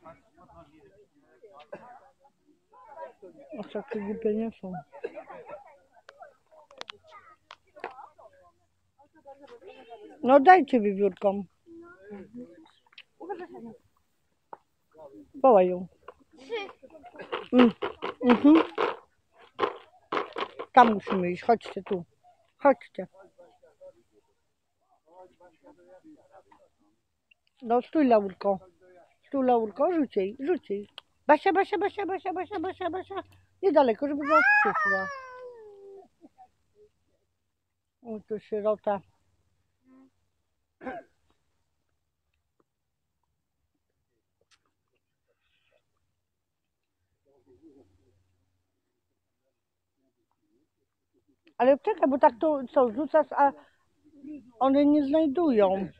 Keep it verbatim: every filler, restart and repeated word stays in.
Aż takie głupie nie są. No dajcie wiewiórkom. Wołaj ją. Mm. Mhm. Tam musimy iść, chodźcie tu. Chodźcie. No stój, Laurko. Stój, Laurko, rzuć jej, rzuć jej. Basia, Basia, Basia, Basia, Basia, Basia, Basia. Niedaleko, żeby was przyszła. O, to sierota. Ale czekaj, bo tak to co, rzucasz, a one nie znajdują.